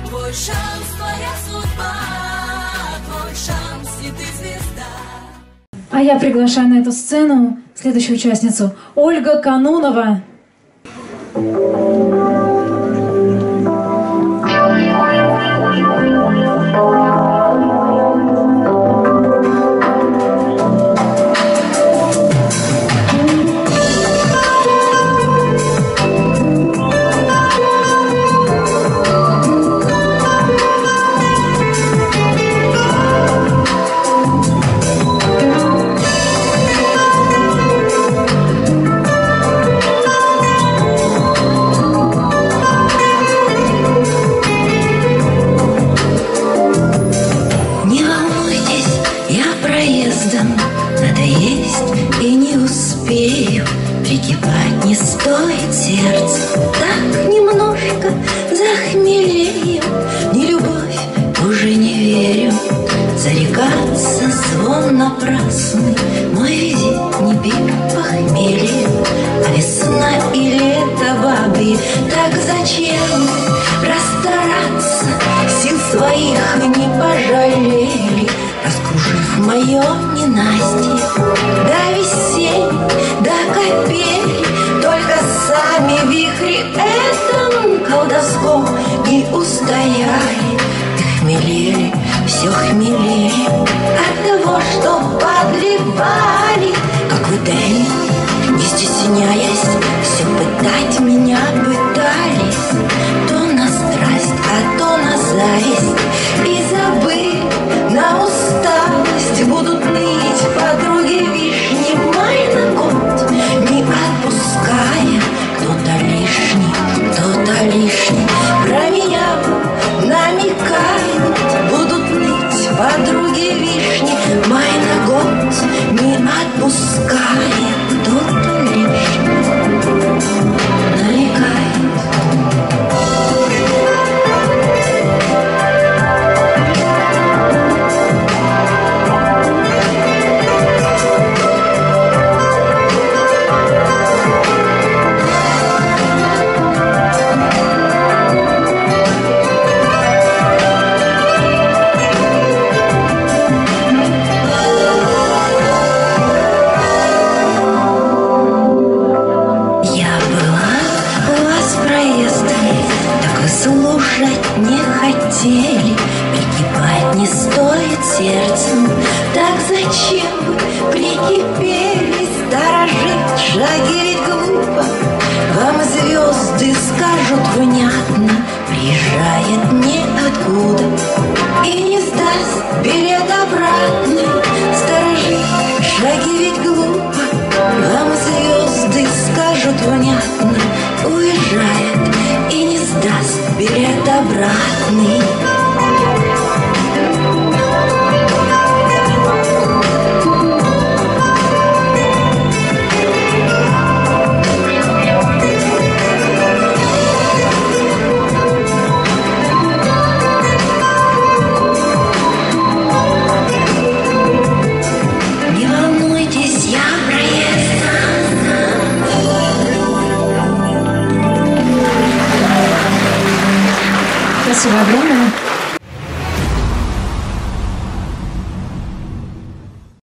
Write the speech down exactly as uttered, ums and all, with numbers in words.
Твой шанс, твоя судьба, твой шанс, и ты звезда. А я приглашаю на эту сцену следующую участницу Ольга Канунова. Надо есть и не успею, прикипать не стоит сердце. Так немножко захмелею, не любовь, уже не верю. Зарекаться звон напрасный, мой визит не пик похмелья. А весна и лето бабьи, так зачем расстараться? Сил своих не пожалели, раскружив мое ненастье. До весенней, до капели, только сами вихри этом колдовском не устояли. И хмелели, все хмелели от того, что подливали, как в Эдеме, не стесняясь, все пытать меня пытались. То на страсть, а то на зависть, и забыли на усталость. Будут ныть подруги вишни май на год, не отпуская. Кто-то лишний, кто-то лишний про меня намекают. Будут ныть подруги вишни май на год, не отпуская. Кто-то лишний намекает. Слушать не хотели, прикипать не стоит сердцем. Так зачем вы прикипели, сторожить шаги ведь глупо. Вам звезды скажут внятно, приезжает ниоткуда и не сдаст билет обратный. Сторожить шаги ведь глупо. Вам звезды скажут внятно, уезжает и не сдаст билет обратный. Не волнуйтесь, я Спасибо огромное.